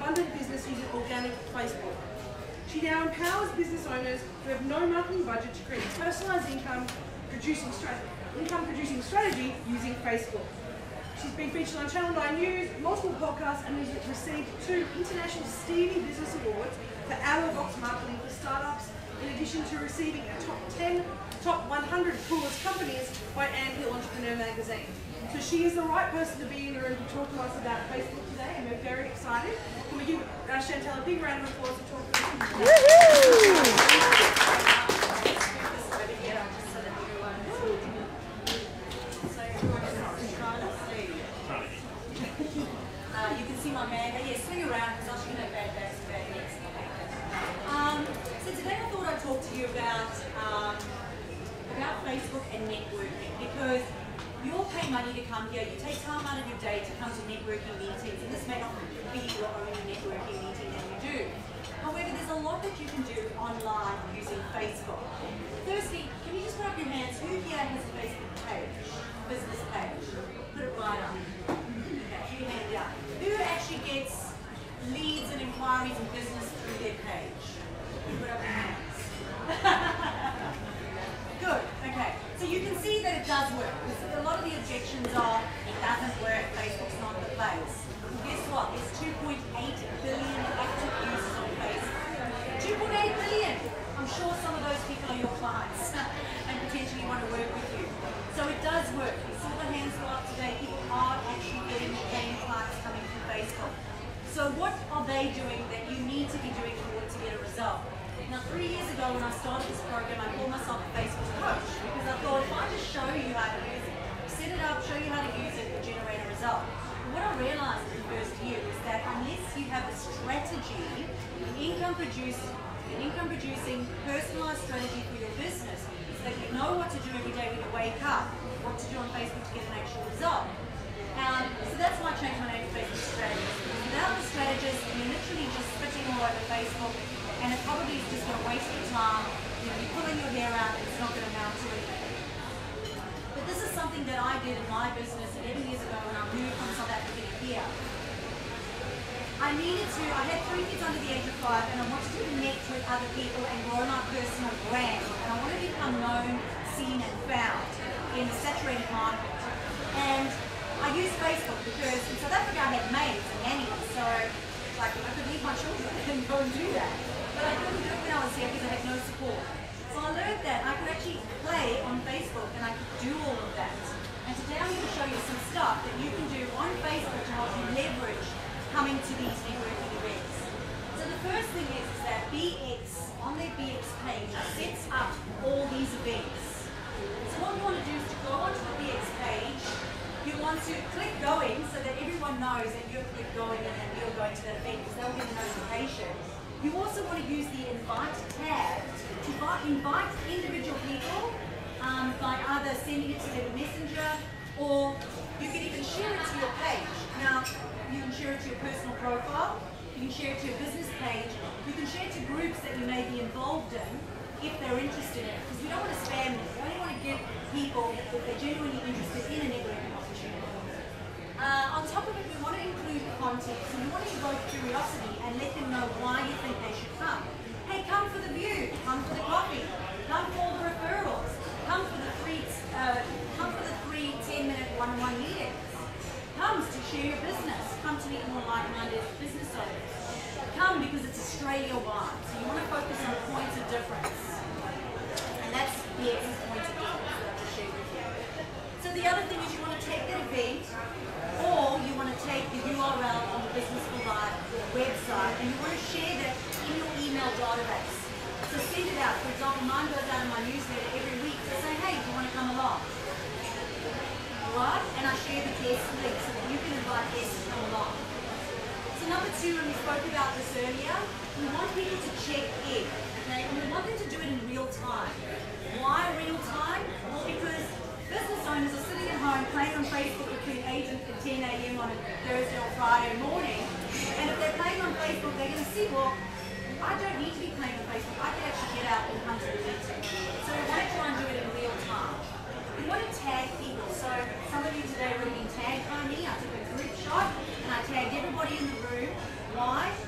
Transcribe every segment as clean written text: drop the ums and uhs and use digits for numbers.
abundant business using organic Facebook. She now empowers business owners who have no marketing budget to create personalised income-producing strategy using Facebook. She's been featured on Channel 9 News, multiple podcasts, and has received 2 International Stevie Business Awards for Our Box Marketing for Startups, in addition to receiving a top 100 coolest companies by Anthill Entrepreneur magazine. So she is the right person to be in the room to talk to us about Facebook today, and we're very excited. Can we give Chantal a big round of applause to talk to us? You can see my man. Yeah, swing around because I'll show you no bad backs and bad necks. So today I thought I'd talk to you about Facebook and networking, because you all pay money to come here. You take time out of your day to come to networking meetings, and this may not be your only networking meeting that you do. However, there's a lot that you can do online using Facebook. Firstly, can you just put up your hands? Who here has a Facebook page? Business page? Put it right up. Okay, your hand down. Who actually gets leads and inquiries and business through their page? Put up your hands. Good, okay. So you can see that it does work. A lot of the objections are, it doesn't work, Facebook's not the place. Guess what? There's 2.8 billion active users on Facebook. 2.8 billion! I'm sure some of those people are your clients and potentially want to work with you. So it does work. You saw the hands go up today. People are actually getting paying clients coming from Facebook. So what are they doing that you need to be doing in order to get a result? Now, 3 years ago when I started this program, I called myself a Facebook coach, because I thought if I just show you how to use it, set it up, show you how to use it, you'll generate a result. But what I realized in the first year is that unless you have a strategy, an income-producing, personalized strategy for your business, so that you know what to do every day when you wake up, what to do on Facebook to get an actual result. So that's why I changed my name to Facebook Strategist. Without the strategist, you're literally just spitting all over Facebook, and it probably is just going to waste your time. You know, you're pulling your hair out, and it's not going to amount to anything. But this is something that I did in my business 11 years ago when I moved from South Africa to here. I had 3 kids under the age of 5, and I wanted to connect with other people and grow my personal brand. And I wanted to become known, seen, and found in a saturated market. And I used Facebook because in South Africa I had maids and nannies, so like I could leave my children and go and do that. But I couldn't do it when I was here because I had no support. So I learned that I could actually play on Facebook and I could do all of that. And today I'm going to show you some stuff that you can do on Facebook to help you leverage coming to these networking events. So the first thing is that BX, on their BX page, sets up all these events. So what you want to do is to go onto the BX page, you want to click going so that everyone knows that you're click going and you're going to that event, because they'll get a notification. You also want to use the invite tab to invite individual people by either sending it to their messenger, or you can even share it to your page. Now, you can share it to your personal profile, you can share it to your business page, you can share it to groups that you may be involved in if they're interested in it, because we don't want to spam them. We only want to give people that they're genuinely interested in a networking opportunity. On top of it, we want to include context, and we want to evoke curiosity and let them know why you think they should come. Hey, come for the view, come for the coffee, come for the referrals, come for the free 10-minute one-on-one meetings. Come to share your business, come to meet more like-minded business owners. Come because it's Australia-wide, so you want to focus on points of difference. And that's the X's points of difference that I just shared with you. So the other thing is you want to take that event, or you want to take the URL on the Business for Life website, and you want to share that in your email database. So send it out. For example, mine goes out in my newsletter every week to say, hey, do you want to come along? Right? And I share the guest link so that you can invite guests to come along. So number 2, and we spoke about this earlier, we want people to check in, okay? And we want them to do it in real time. Why real time? Well, because business owners are sitting at home playing on Facebook between 8 and 10 a.m. on a Thursday or Friday morning, and if they're playing on Facebook, they're going to see, well, I don't need to be playing on Facebook. I can actually get out and come to the meeting. So we want to try and do it in real time. We want to tag people. So some of you today would have been tagged by me. I took a group shot and I tagged everybody in the room. Why?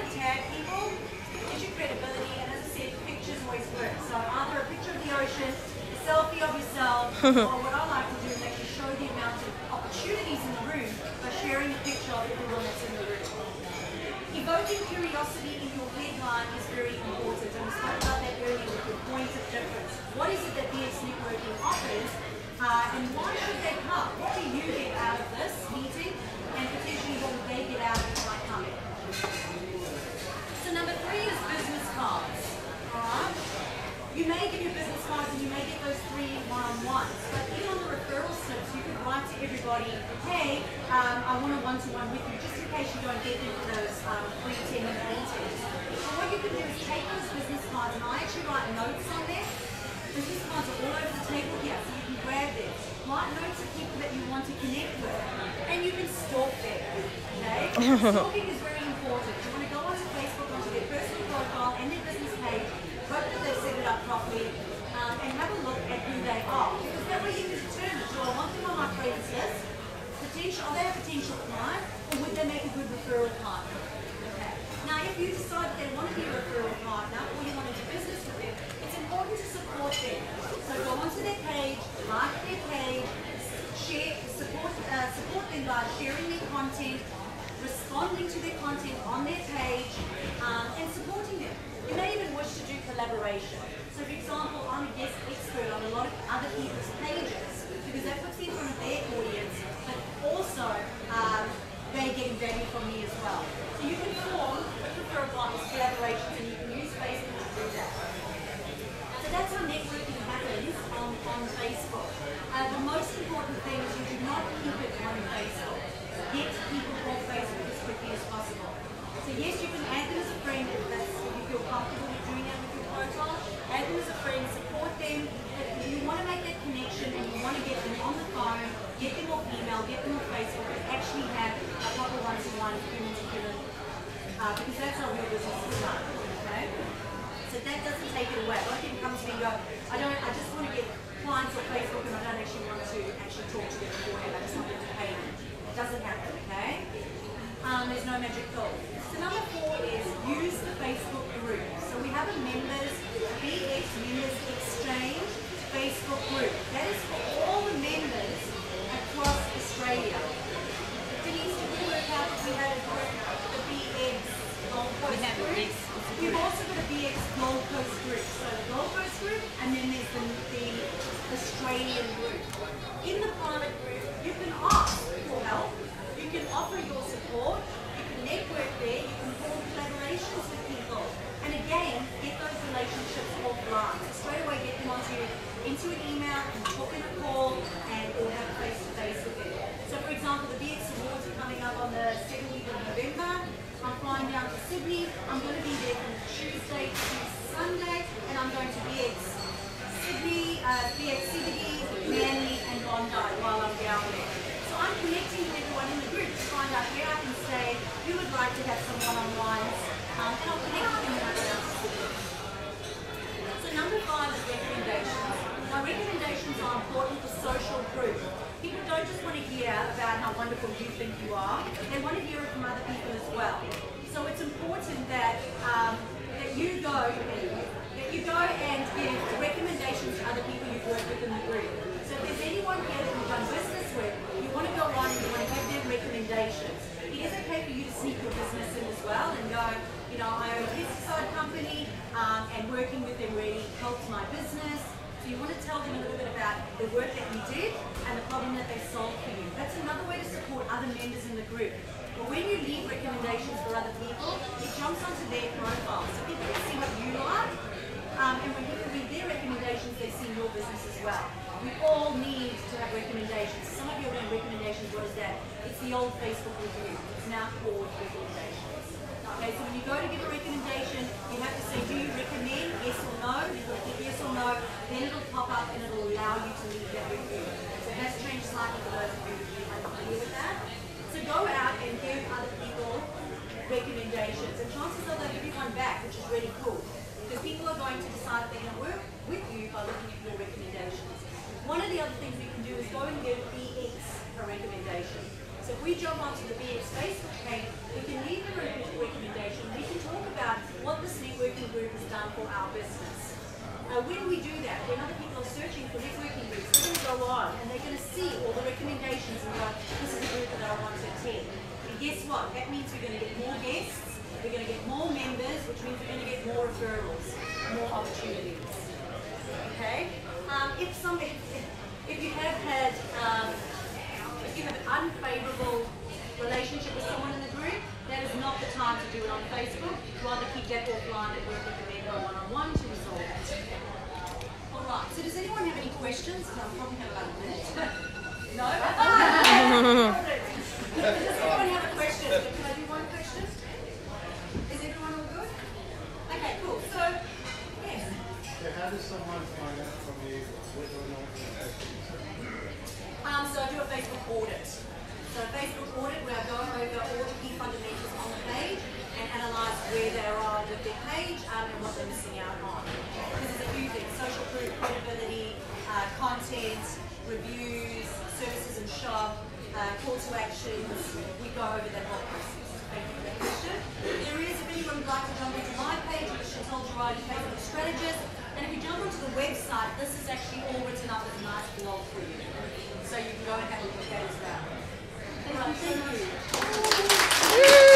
tag people, gives you credibility, and as I said, pictures always work. So either a picture of the ocean, a selfie of yourself, or what I like to do is actually show the amount of opportunities in the room by sharing a picture of everyone that's in the room. Evoking curiosity in your headline is very important, and we spoke about that earlier with your point of difference. What is it that BX Networking offers, and why should they come? What do you get out of this meeting, and potentially what would they get out of it by coming? So number 3 is business cards. Alright? You may get your business cards and you may get those 3 one-on-ones, but even on the referral slips, you could write to everybody, hey, I want a one-to-one with you, just in case you don't get them for those free 10-minute meetings. So what you can do is take those business cards, and I actually write notes on them. Business cards are all over the table here, so you can grab them. Write notes of people that you want to connect with, and you can stalk them. Okay? Stalking is very important. You want to go onto Facebook, onto their personal profile and their business page, hope that they've set it up properly, and have a look at who they are. Because that way you can determine, do I want them on my friends list? Are they a potential client, or would they make a good referral partner? Okay. Now, if you decide that they want to be a referral partner, or you want to do business with them, it's important to support them. So go onto their page, like their page, support them by sharing their content, responding to their content on their page, and supporting them. You may even wish to do collaboration. So for example, I'm a guest expert on a lot of other people's pages, because that puts me in front of their audience, but also they're getting value from me as well. So you can form referral partners, collaborations, and you can use Facebook to do that. So that's how networking happens on Facebook. The most important thing is you do not keep it on Facebook. Get people off Facebook as quickly as possible. So yes, you can add them as a friend if you feel comfortable with doing that with your profile. Add them as a friend, support them. If you want to make that connection and you want to get them on the phone, get them off email, get them on Facebook, and actually have a proper one-to-one human-to-human, because that's how real business is done. Okay? So that doesn't take it away. A lot of people come to me and go, I just want to get clients on Facebook and I don't actually want to actually talk to them beforehand. I just want them to pay me. It doesn't happen, okay? There's no magic pill. So number 4 is use the Facebook group. So we have a BX Members Exchange Facebook group. That is for all the members across Australia. Denise, did we work out if we had a group, the BX Gold Coast group? We've also got a BX Gold Coast group. So the Gold Coast group, and then there's the Australian group. In the private group, you can ask for help, you can offer your support, you can network there, you can form collaborations with people, and again, get those relationships offline. So straight away get them into an email, and book in a call, and or have a face-to-face with them. So for example, the BX Awards are coming up on the 2nd week of November. I'm flying down to Sydney. I'm going to be there from Tuesday to Sunday, and I'm going to BX Sydney, BX CBD, Manly, and Bondi while I'm down there. So I'm connecting with everyone in the group to find out where I can stay, who would like to have some one-on-ones, and I'll connect with them when I go down to Sydney. So number 5 is recommendations. Now recommendations are important for social proof. People don't just want to hear about how wonderful you think you are, they want to hear it from other people as well. So it's important that that you go and give recommendations to other people you've worked with in the group. So if there's anyone here that you've done business with, you want to go on and you want to give them recommendations. It is okay for you to sneak your business in as well and go, you know, I own a pesticide company and working with them really helped my business. So you want to tell them a little bit about the work that you did and the problem that they solved for you. That's another way to support other members in the group. But when you leave recommendations for other people, it jumps onto their profile. So people can see what you like, and when people read their recommendations, they see your business as well. We all need to have recommendations. Some of you are doing recommendations. What is that? It's the old Facebook review. It's now called recommendations. Okay, so when you go to give a recommendation, you have to say, do you recommend, yes or no? You've got to click yes or no, then it'll pop up and it'll allow you to leave that review. So it has changed slightly for those of you who are familiar with that. So go out and give other people recommendations, and chances are they'll give you one back, which is really cool. Because people are going to decide if they're going to work with you by looking at your recommendations. One of the other things we can do is go and give BX a recommendation. So if we jump onto the BX Facebook page, we can leave them a recommendation. We can for our business. When we do that, when other people are searching for networking groups, they're going to go on and they're going to see all the recommendations and go, this is a group that I want to attend. And guess what? That means we're going to get more guests, we're going to get more members, which means we're going to get more referrals, more opportunities. Okay? If you have had, if you have an unfavorable relationship with someone in the group, that is not the time to do it on Facebook. Rather keep that offline and work with the member one-on-one to resolve it. Alright, so does anyone have any questions? I'm probably have about a minute. No? Does anyone have a question? Can I do one question? Is everyone all good? Okay, cool. So, yes. Yeah, how does someone find out from you whether or not you're actually So I do a Facebook audit. So a Facebook audit where I go over all the key fundamentals on the page and analyse where they are with their page and what they're missing out on. Because there's a few things: social proof, credibility, content, reviews, services and shop, call to actions. We go over that whole process. Thank you for that question. There is, if anyone would like to jump into my page, which is Chantal Girardi, Facebook Strategist. And if you jump onto the website, this is actually all written up as a nice blog for you. So you can go and have a look at that as well. Thank you.